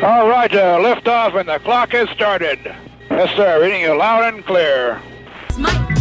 All right, lift off and the clock has started. Yes, sir, reading you loud and clear. Smite.